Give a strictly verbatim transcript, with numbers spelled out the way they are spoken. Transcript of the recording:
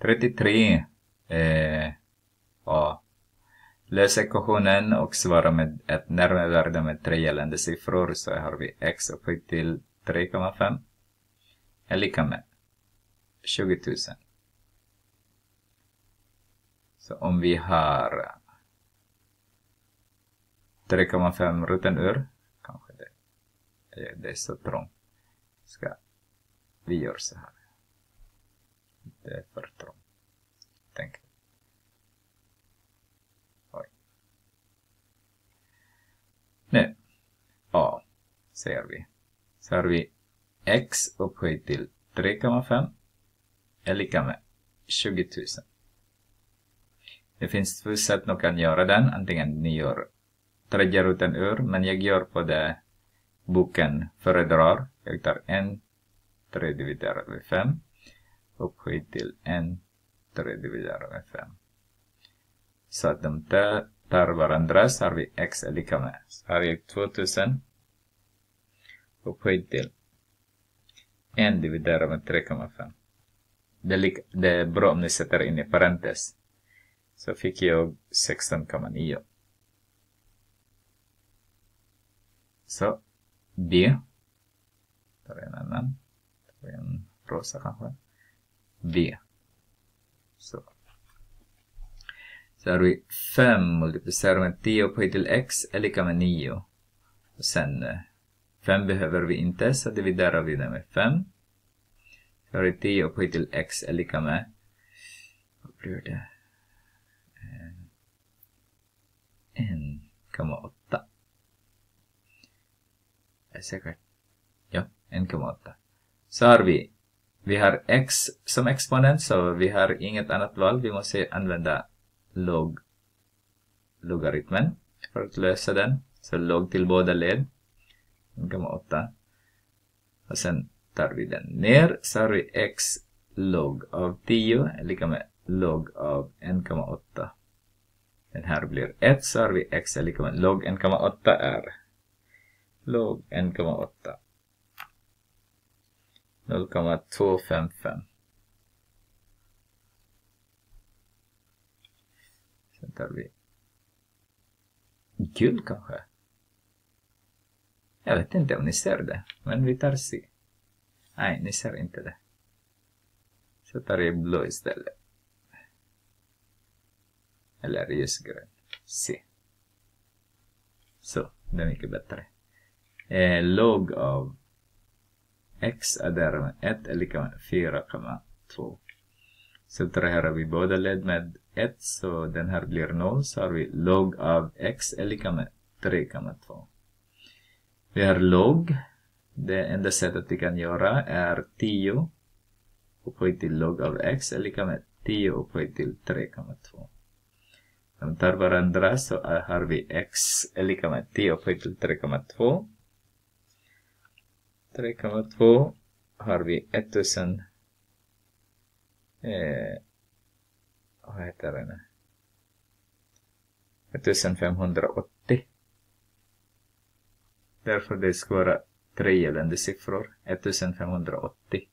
trettiotre. Eh, ja. Lös ekvationen och svara med ett närmevärde med tre gällande siffror, så har vi x upphöjt till tre komma fem är lika med tjugo tusen. Så om vi har tre komma fem roten ur, kanske det, det är så trångt, ska vi gör så här. Det är för trångt. Tänk. Oj. Nu, a säger vi. Så har vi x upphöjt till tre komma fem är lika med tjugo tusen. Det finns två sätt man kan göra den. Antingen ni gör tredje roten ur, men jag gör på det boken föredrar. Jag tar en tre dividerat med fem upphöjt till en tre dividerat med fem. Så att de tar varandra, så har vi x är lika med. Så har vi tvåtusen upphöjt till en dividerat med tre komma fem. Det är, lika, det är bra om ni sätter in i parentes. Så fick jag sexton komma nio. Så B. Tar en annan. Tar en rosa kanske. B. Så. Så har vi fem multiplicerat med tio upphöjt till x är lika med nio. Och sen fem behöver vi inte, så dividerar vi det med fem. Så har vi tio upphöjt till x är lika med, vad blir det? en komma åtta. Är säkert. Ja, en komma åtta. Så har vi, vi har x som exponent, så vi har inget annat val. Vi måste använda log, logaritmen för att lösa den. Så log till båda led. en komma åtta. Och sen tar vi den ner, så har vi x log av tio är lika med log av en komma åtta. Den här blir ett, så har vi x är lika med log en komma åtta är log en komma åtta. noll komma två fem fem. Sen tar vi gul kanske. Jag vet inte om ni ser det, men vi tar C. Nej, ni ser inte det. Så tar jag blå istället. Eller ljusgrön. C. Så, det är mycket bättre. Eh, log av x är där med ett är lika med fyra komma två. Så trahärar vi båda led med ett, så den här blir noll. Så har vi log av x är lika med tre komma två. Vi har log. Det enda sättet vi kan göra är tio upphöjt till log av x är lika med tio upphöjt till tre komma två. De tar varandra, så har vi x är lika med tio upphöjt till tre komma två. tre komma två har vi tusen. Eh, vad heter det nu? femtonhundraåttio. Därför det ska vara tre gällande siffror. femtonhundraåttio.